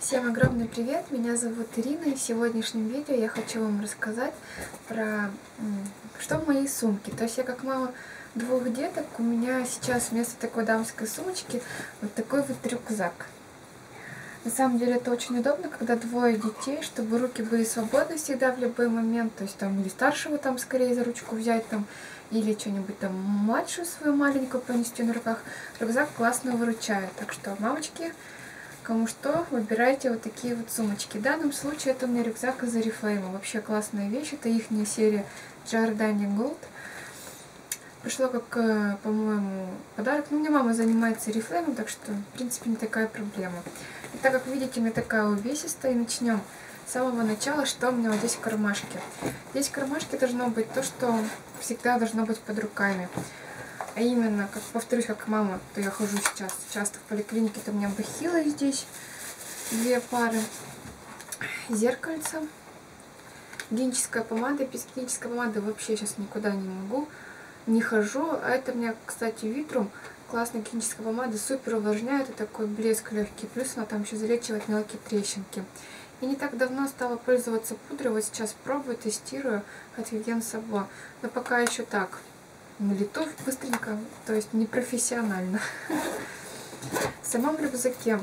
Всем огромный привет, меня зовут Ирина, и в сегодняшнем видео я хочу вам рассказать про что в моей сумке. То есть я как мама двух деток, у меня сейчас вместо такой дамской сумочки вот такой вот рюкзак. На самом деле это очень удобно, когда двое детей, чтобы руки были свободны всегда в любой момент, то есть там или старшего там скорее за ручку взять там, или что-нибудь там младшую свою маленькую понести на руках. Рюкзак классно выручает, так что, мамочки, кому что, выбирайте вот такие вот сумочки. В данном случае это у меня рюкзак из Oriflame. Вообще классная вещь. Это их серия Giordani Gold. Пришло как, по-моему, подарок. Ну, мне мама занимается Oriflame, так что, в принципе, не такая проблема. И так как видите, у меня такая увесистая, и начнем с самого начала, что у меня вот здесь в кармашке. Здесь в кармашке должно быть то, что всегда должно быть под руками. А именно, как повторюсь, как мама, то я хожу сейчас часто в поликлинике, то у меня бахилы здесь, две пары, зеркальца, гигиеническая помада. Без гигиенической помады вообще сейчас никуда не могу, не хожу. А это у меня, кстати, Витрум, классная гигиеническая помада, супер увлажняет, и такой блеск легкий, плюс она там еще залечивает мелкие трещинки. И не так давно стала пользоваться пудрой, вот сейчас пробую, тестирую от Vivienne Sabo, но пока еще так, на лету, быстренько, то есть не профессионально. В самом рюкзаке,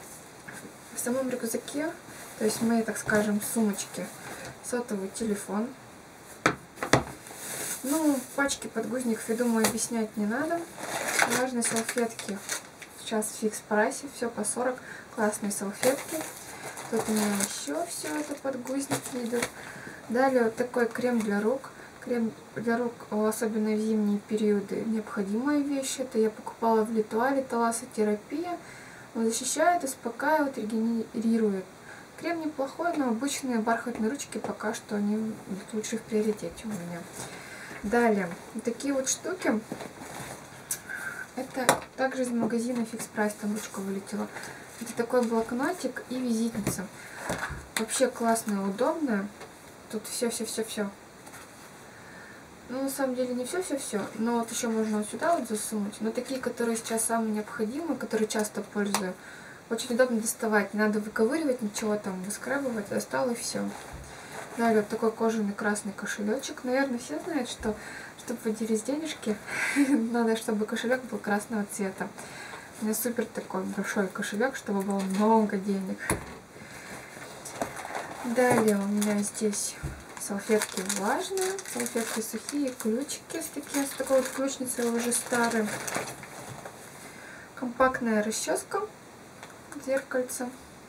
то есть в моей, так скажем, сумочке, сотовый телефон. Ну, пачки подгузников, я думаю, объяснять не надо. Влажные салфетки сейчас в фикс прайсе, все по 40, классные салфетки. Тут у меня еще все это подгузники идут. Далее вот такой крем для рук. Крем для рук, особенно в зимние периоды, необходимая вещь. Это я покупала в Литуале, талассотерапия. Он защищает, успокаивает, регенерирует. Крем неплохой, но обычные бархатные ручки пока что они будут лучше в приоритете у меня. Далее, вот такие вот штуки. Это также из магазина Fix Price, там ручка вылетела. Это такой блокнотик и визитница. Вообще классная, удобная. Тут все. Ну, на самом деле не все, но вот еще можно вот сюда вот засунуть. Но такие, которые сейчас самые необходимые, которые часто пользую, очень удобно доставать. Не надо выковыривать ничего там, выскрабывать, достал и все. Далее вот такой кожаный красный кошелечек. Наверное, все знают, что чтобы водились денежки, надо, чтобы кошелек был красного цвета. У меня супер такой большой кошелек, чтобы было много денег. Далее у меня здесь салфетки влажные, салфетки сухие, ключики с такой вот ключницей уже старые. Компактная расческа, зеркальце.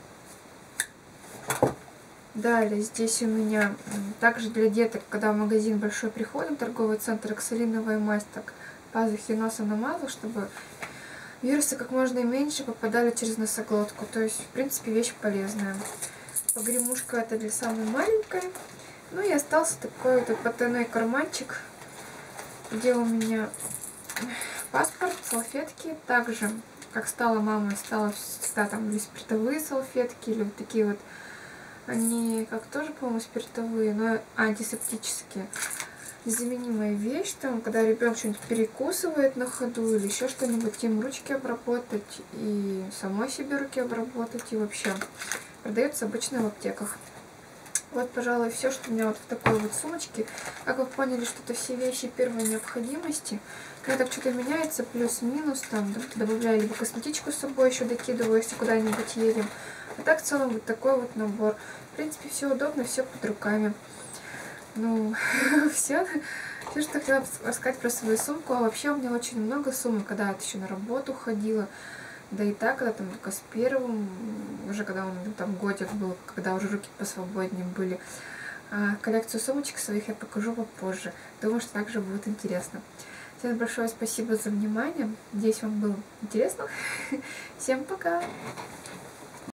Далее здесь у меня также для деток, когда в магазин большой приходим, торговый центр, оксалиновая мазь, так пазухи носа намазал, чтобы вирусы как можно меньше попадали через носоглотку. То есть, в принципе, вещь полезная. Погремушка это для самой маленькой. Ну и остался такой вот потайной карманчик, где у меня паспорт, салфетки. Также, как стала мамой, стала всегда там или спиртовые салфетки, или вот такие вот, они как тоже, по-моему, спиртовые, но антисептические. Незаменимая вещь, там, когда ребенок что-нибудь перекусывает на ходу или еще что-нибудь, им ручки обработать и самой себе руки обработать, и вообще продается обычно в аптеках. Вот, пожалуй, все, что у меня вот в такой вот сумочке. Как вы поняли, что это все вещи первой необходимости. Когда так что-то меняется, плюс-минус, там добавляю либо косметичку с собой еще докидываю, если куда-нибудь едем. А так в целом вот такой вот набор. В принципе, все удобно, все под руками. Ну, все, что хотела рассказать про свою сумку. А вообще у меня очень много сумок, когда я еще на работу ходила. Да и так, когда там только с первым, уже когда он там годик был, когда уже руки посвободнее были. А коллекцию сумочек своих я покажу попозже. Думаю, что также будет интересно. Всем большое спасибо за внимание. Надеюсь, вам было интересно. Всем пока!